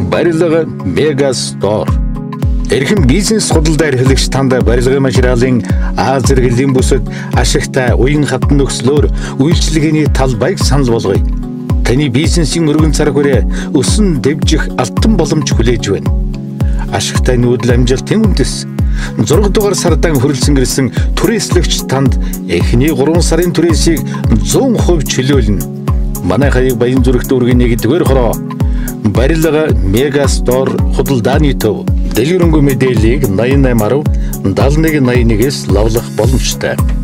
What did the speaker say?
Барилга Мегастор. Эрхэм бизнес худалдаа эрхлэгч танд барилгын материалын Аз зэрэглэлийн бүсэд ашигтай уян хатан нөхцлөөр үйлчилгээний талбайг санал болгоё. Таны бизнесийн өргөн цар хүрээ өсөн дэвжих алтан боломж хүлээж байна. Ашигтай нүүдэл амжилтын үндэс. 6 дугаар сардан хүрэлцэн ирсэн түрээслэгч танд эхний 3 сарын түрээсийг 100% чөлөөлнө. Манай хаяг Баян зүрхт үргийн 1-р хороо. Барилга Мегастор худалдааны төв. Дэлгэрэнгүй мэдээллийг 8810 7181-ээс лавлах боломжтой.